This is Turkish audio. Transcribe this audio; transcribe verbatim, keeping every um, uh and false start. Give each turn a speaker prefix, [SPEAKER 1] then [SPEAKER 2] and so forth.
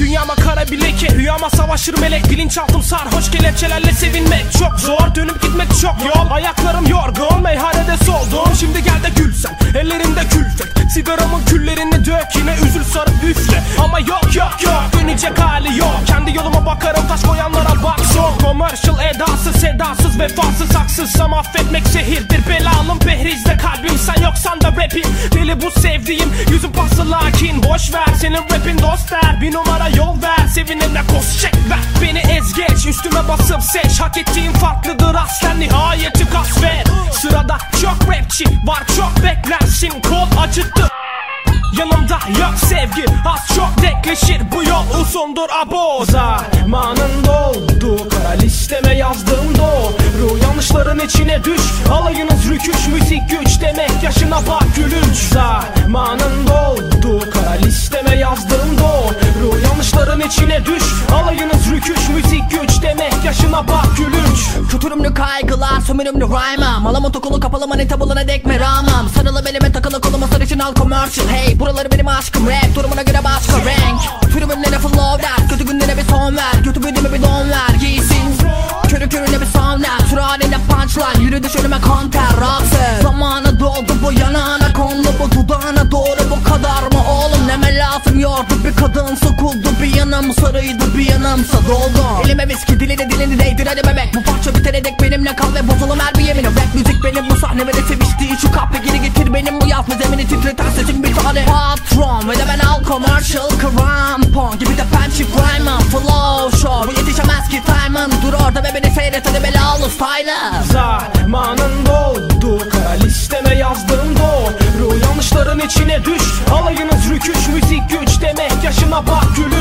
[SPEAKER 1] Dünyama kara bir leke, rüyama savaşır melek. Bilinçaltım sarhoş kelepçelerle sevinmek çok zor, dönüp gitmek çok yol. Ayaklarım yorgun, meyhanede soldum. Şimdi gel de gül sen, ellerimde külfet. Sigaramın küllerini dök, yine üzül sarıp üfle. Ama yok yok yok, dönecek hali yok. Kendi yoluma bakarım, taş koyanlara bak son. Commercial edasız, sedasız, vefasız, haksızsam affetmek zehirdir. Belalım behrizde kalbim, sen yoksan da rapim. Deli bu sevdiğim, yüzüm paslı lakin boş ver, senin rapin dost der. Bir numara yol ver, sevinenle koz çek ver. Beni ez geç, üstüme basıp seç. Hak ettiğim farklıdır aslen, nihayeti kasvet. Sırada çok rapçi var, çok beklersin. Kol acıttı, yanımda yok sevgi, az çok dekleşir. Bu yol uzundur abo. Zamanın doldu, kara listeme yazdım doğru. Yanlışların içine düş, alayınız rüküş. Müzik güç demek, yaşına bak gülünç. Zamanın doldu, kara listeme yazdım doğru. Yanlışların içine düş, alayınız rüküş. Müzik güç demek, yaşına bak gülünç.
[SPEAKER 2] Kötürümlü kaygılar, sömürümlü rhyme'ım. Malamın tokulu kapalı manita bulana dek meramım. Sarılı belime takılı koluma sarışın al commercial. Hey, buraları benim aşkım, rap durumuna göre başka renk. Tribünlere flow der, kötü günlere bir son ver. Kötü birime bir don ver, giysin körü körüne bir soundler. Tür halinde punchline, yürü düş önüme konter rapse. Zamanı doldu, bu yanağına kondu, bu dudağına doğru. Bu kadar mı oğlum, neme lazım yordu. Bir kadın sokuldu, bir yanım sarıydı, bir yanımsa doldu. Elime viski, dilini dilini değdir hadi bebek. Bu parça bitene dek benimle kal ve bozulum her bir yemine. Rap müzik benim, bu sahne ve de seviştiği şu kahve. Geri getir benim bu yazma zemini titreten sesim bir tane. Patron ve de ben al commercial krampon gibi de pençi rhyme'ım. Flow show, bu yetişemez ki time'ın. Dur orada ve beni seyret hadi belalı style'ım.
[SPEAKER 1] Zamanın doldu, kara listeme yazdım doğru. Yanlışların içine düş, alayınız rüküş. Müzik güç demek, yaşına bak gülü.